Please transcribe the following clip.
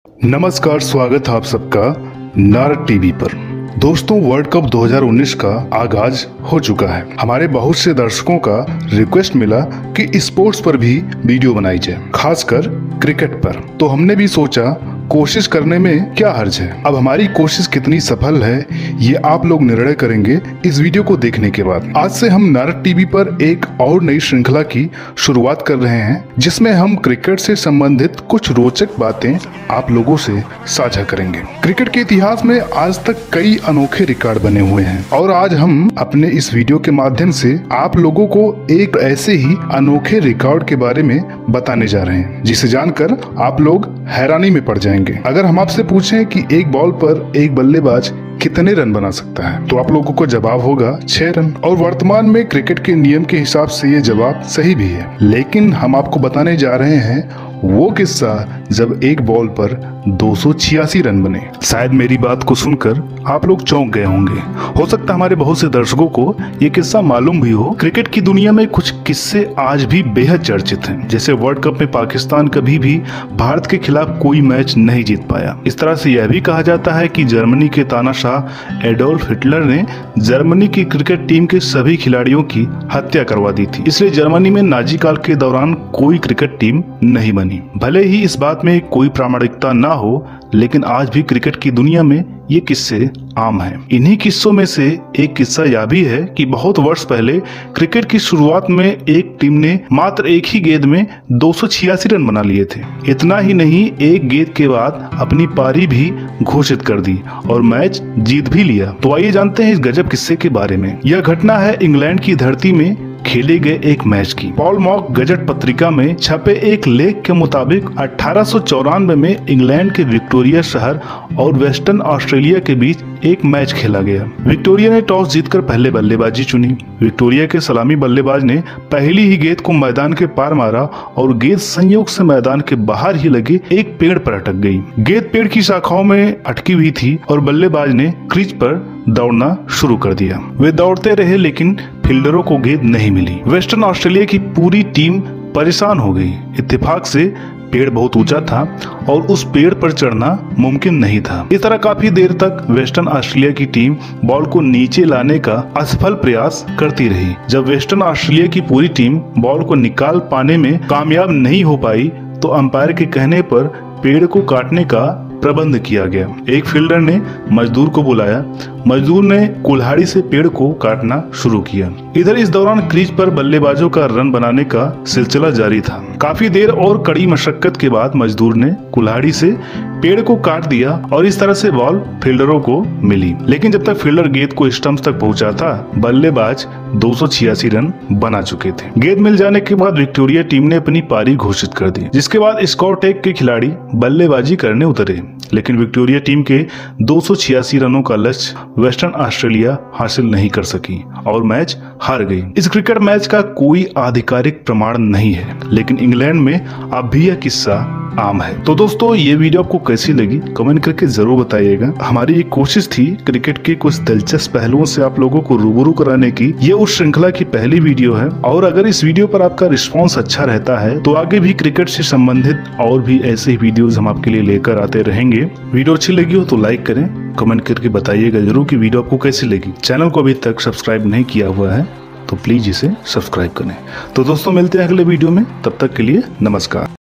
नमस्कार, स्वागत है आप सबका नारद टीवी पर। दोस्तों, वर्ल्ड कप 2019 का आगाज हो चुका है। हमारे बहुत से दर्शकों का रिक्वेस्ट मिला कि स्पोर्ट्स पर भी वीडियो बनाई जाए, खासकर क्रिकेट पर। तो हमने भी सोचा कोशिश करने में क्या हर्ज है। अब हमारी कोशिश कितनी सफल है ये आप लोग निर्णय करेंगे इस वीडियो को देखने के बाद। आज से हम नारद टीवी पर एक और नई श्रृंखला की शुरुआत कर रहे हैं, जिसमें हम क्रिकेट से संबंधित कुछ रोचक बातें आप लोगों से साझा करेंगे। क्रिकेट के इतिहास में आज तक कई अनोखे रिकॉर्ड बने हुए हैं और आज हम अपने इस वीडियो के माध्यम से आप लोगों को एक ऐसे ही अनोखे रिकॉर्ड के बारे में बताने जा रहे हैं, जिसे जानकर आप लोग हैरानी में पड़ जाएंगे। अगर हम आपसे पूछें कि एक बॉल पर एक बल्लेबाज कितने रन बना सकता है, तो आप लोगों को जवाब होगा 6 रन। और वर्तमान में क्रिकेट के नियम के हिसाब से ये जवाब सही भी है, लेकिन हम आपको बताने जा रहे हैं वो किस्सा जब एक बॉल पर 286 रन बने। शायद मेरी बात को सुनकर आप लोग चौंक गए होंगे। हो सकता है हमारे बहुत से दर्शकों को ये किस्सा मालूम भी हो। क्रिकेट की दुनिया में कुछ किस्से आज भी बेहद चर्चित हैं। जैसे वर्ल्ड कप में पाकिस्तान कभी भी भारत के खिलाफ कोई मैच नहीं जीत पाया। इस तरह से यह भी कहा जाता है कि जर्मनी के तानाशाह एडोल्फ हिटलर ने जर्मनी की क्रिकेट टीम के सभी खिलाड़ियों की हत्या करवा दी थी, इसलिए जर्मनी में नाजी काल के दौरान कोई क्रिकेट टीम नहीं बनी। भले ही इस बात में कोई प्रामाणिकता ना हो, लेकिन आज भी क्रिकेट की दुनिया में ये किस्से आम हैं। इन्हीं किस्सों में से एक किस्सा यह भी है कि बहुत वर्ष पहले क्रिकेट की शुरुआत में एक टीम ने मात्र एक ही गेंद में 286 रन बना लिए थे। इतना ही नहीं, एक गेंद के बाद अपनी पारी भी घोषित कर दी और मैच जीत भी लिया। तो आइए जानते हैं इस गजब किस्से के बारे में। यह घटना है इंग्लैंड की धरती में खेले गए एक मैच की। पॉल मॉक गजट पत्रिका में छपे एक लेख के मुताबिक 1894 में इंग्लैंड के विक्टोरिया शहर और वेस्टर्न ऑस्ट्रेलिया के बीच एक मैच खेला गया। विक्टोरिया ने टॉस जीतकर पहले बल्लेबाजी चुनी। विक्टोरिया के सलामी बल्लेबाज ने पहली ही गेंद को मैदान के पार मारा और गेंद संयोग से मैदान के बाहर ही लगे एक पेड़ पर अटक गई। गेंद पेड़ की शाखाओं में अटकी हुई थी और बल्लेबाज ने क्रीज पर दौड़ना शुरू कर दिया। वे दौड़ते रहे, लेकिन फील्डरों को गेंद नहीं मिली। वेस्टर्न ऑस्ट्रेलिया की पूरी टीम परेशान हो गई। इत्तेफाक से पेड़ बहुत ऊंचा था और उस पेड़ पर चढ़ना मुमकिन नहीं था। इस तरह काफी देर तक वेस्टर्न ऑस्ट्रेलिया की टीम बॉल को नीचे लाने का असफल प्रयास करती रही। जब वेस्टर्न ऑस्ट्रेलिया की पूरी टीम बॉल को निकाल पाने में कामयाब नहीं हो पाई, तो अंपायर के कहने पर पेड़ को काटने का प्रबंध किया गया। एक फील्डर ने मजदूर को बुलाया। मजदूर ने कुल्हाड़ी से पेड़ को काटना शुरू किया। इधर इस दौरान क्रीज पर बल्लेबाजों का रन बनाने का सिलसिला जारी था। काफी देर और कड़ी मशक्कत के बाद मजदूर ने कुल्हाड़ी से पेड़ को काट दिया और इस तरह से बॉल फील्डरों को मिली। लेकिन जब तक फील्डर गेंद को स्टंप्स तक पहुंचा था, बल्लेबाज 286 रन बना चुके थे। गेंद मिल जाने के बाद विक्टोरिया टीम ने अपनी पारी घोषित कर दी, जिसके बाद स्कॉटेक के खिलाड़ी बल्लेबाजी करने उतरे। लेकिन विक्टोरिया टीम के 286 रनों का लक्ष्य वेस्टर्न ऑस्ट्रेलिया हासिल नहीं कर सकी और मैच हार गई। इस क्रिकेट मैच का कोई आधिकारिक प्रमाण नहीं है, लेकिन इंग्लैंड में अब भी यह किस्सा आम है। तो दोस्तों, ये वीडियो आपको कैसी लगी कमेंट करके जरूर बताइएगा। हमारी एक कोशिश थी क्रिकेट के कुछ दिलचस्प पहलुओं से आप लोगों को रूबरू कराने की। ये उस श्रृंखला की पहली वीडियो है और अगर इस वीडियो पर आपका रिस्पांस अच्छा रहता है तो आगे भी क्रिकेट से संबंधित और भी ऐसे वीडियोस हम आपके लिए लेकर आते रहेंगे। वीडियो अच्छी लगी हो तो लाइक करें, कमेंट करके बताइएगा जरूर कि वीडियो आपको कैसी लगी। चैनल को अभी तक सब्सक्राइब नहीं किया हुआ है तो प्लीज इसे सब्सक्राइब करें। तो दोस्तों, मिलते हैं अगले वीडियो में, तब तक के लिए नमस्कार।